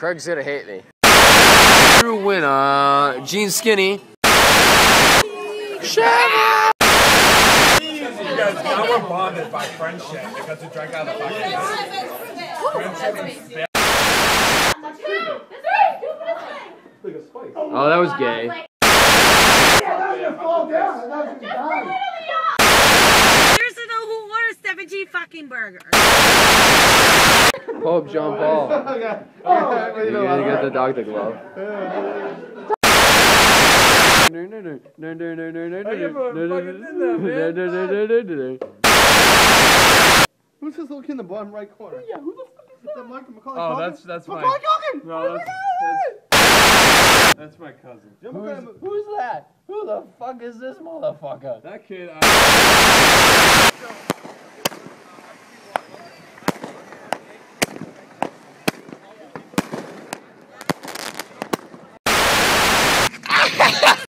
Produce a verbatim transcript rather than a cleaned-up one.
Craig's gonna hate me. True winner, Gene Skinny. Shut You guys, now we're bonded by friendship because we drank out of the fucking friendship. Oh, that was gay. Here's to know who orders seventeen fucking burgers. Pope John Paul. You gotta get the doctor glove. Who's this little kid in the bottom right corner? Yeah, who the fuck is that? Is that Michael Macaulay Oh, Culkin? that's that's my. Macaulay Culkin! No, that's, that's that's my cousin. Who's, who's that? Who the fuck is this motherfucker? That kid. I